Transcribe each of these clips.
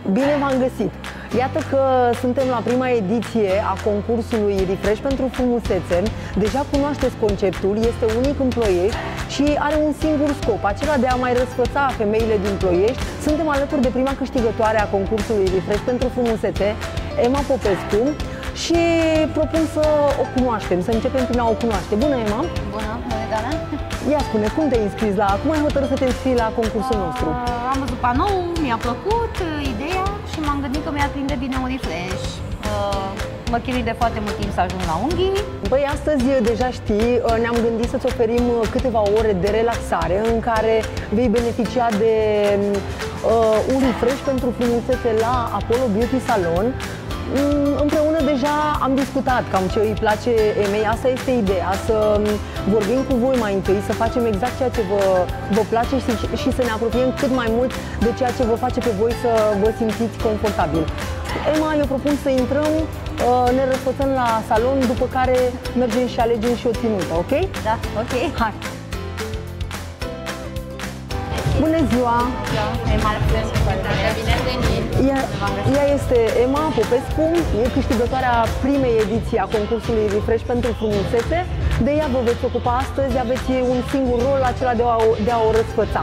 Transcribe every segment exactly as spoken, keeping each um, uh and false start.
Bine v-am găsit! Iată că suntem la prima ediție a concursului Refresh pentru frumusețe. Deja cunoașteți conceptul, este unic în Ploiești și are un singur scop, acela de a mai răsfăța femeile din Ploiești. Suntem alături de prima câștigătoare a concursului Refresh pentru frumusețe, Emma Popescu, și propun să o cunoaștem, să începem prin a o cunoaște. Bună, Emma! Bună, bună, Dana! Ia spune, cum te-ai înscris la, cum ai hotărât să te înscrii la concursul nostru? Uh, am văzut panou, mi-a plăcut uh, ideea și m-am gândit că mi-ar prinde bine un refresh. Uh, mă chinui de foarte mult timp să ajung la unghii. Băi, astăzi, deja știi, ne-am gândit să-ți oferim câteva ore de relaxare în care vei beneficia de uh, un refresh pentru frumusețe la Apollo Beauty Salon. Împreună deja am discutat cam ce îi place Emei, asta este ideea, să vorbim cu voi mai întâi, să facem exact ceea ce vă, vă place și, și să ne apropiem cât mai mult de ceea ce vă face pe voi să vă simțiți confortabil. Emma, eu propun să intrăm, ne răsfățăm la salon, după care mergem și alegem și o ținută, ok? Da, ok. Hai! Bună ziua! Emma Popescu, bine ați venit! Ea, ea este Emma Popescu, e câștigătoarea primei ediții a concursului Refresh pentru frumusețe. De ea vă veți ocupa astăzi, aveți un singur rol, acela de a, de a o răsfăța.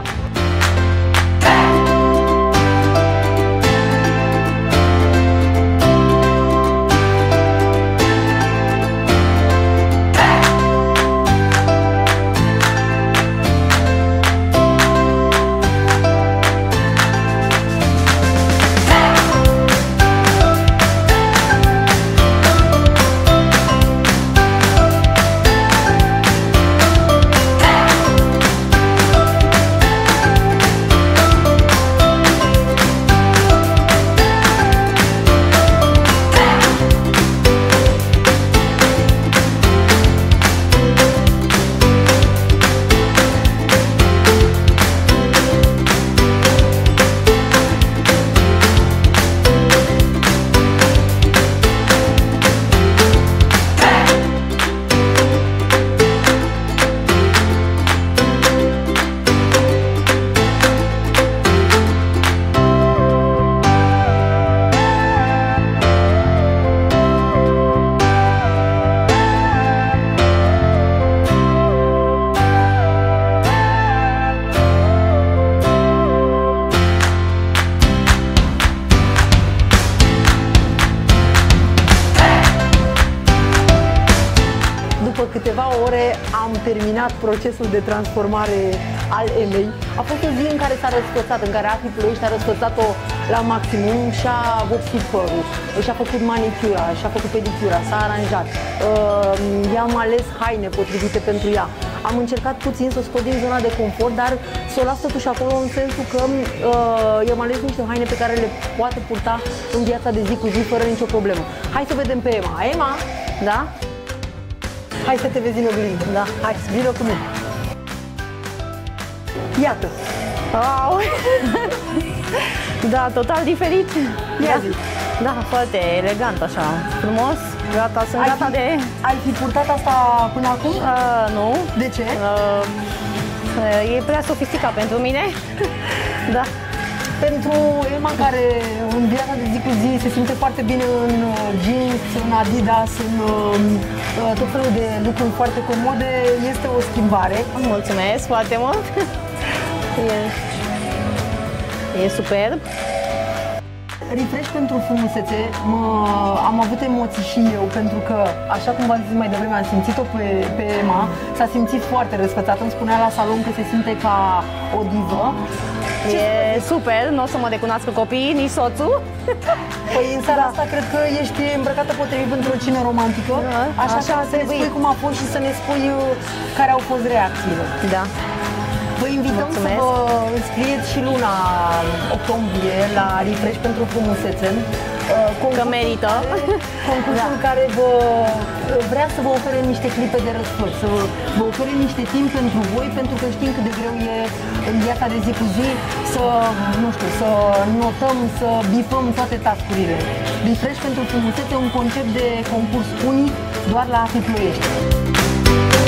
După câteva ore am terminat procesul de transformare al Emei. A fost o zi în care s-a răsfățat, în care Afi Ploiești a răsfățat-o la maximum, și-a vopsit părul, și-a făcut manicura, și-a făcut pedicura, s-a aranjat. Uh, I-am ales haine potrivite pentru ea. Am încercat puțin să o scot din zona de confort, dar să o las totuși acolo în sensul că uh, i-am ales niște haine pe care le poate purta în viața de zi cu zi fără nicio problemă. Hai să vedem pe Emma. Emma? Da? Hai să te vezi în oglindă. Da, hai, vină cu mine. Iată. Wow! Da, total diferit. Ia da. zi. Da, foarte elegant așa, frumos. Gata, sunt ai gata fi, de... Ai fi purtat asta până acum? Uh, nu. De ce? Uh, e prea sofisticat pentru mine. Da. Pentru Emma, care în viața de zi cu zi se simte foarte bine în jeans, în Adidas, în uh, tot felul de lucruri foarte comode, este o schimbare. Mulțumesc foarte mult! E, e superb! Refresh pentru frumusețe, mă, am avut emoții și eu, pentru că, așa cum v-am zis mai devreme, am simțit-o pe, pe Emma, s-a simțit foarte răsfățată, îmi spunea la salon că se simte ca o divă. E super, nu o să mă recunoască copiii, nici soțul. Păi în seara asta cred că ești îmbrăcată potrivit pentru o cină romantică, da, așa, așa că să ne spui cum a fost și să ne spui care au fost reacțiile. Da. Vă invităm Mulțumesc. Să vă înscrieți și luna octombrie la Refresh pentru frumusețe. Că merită. Concursul da. care vă vrea să vă ofere niște clipe de răsfăț, să vă ofere niște timp pentru voi, pentru că știm cât de greu e în viața de zi cu zi să, nu știu, să notăm, să bifăm toate task-urile. Refresh pentru frumusețe, un concept de concurs unic doar la Afi Ploiești.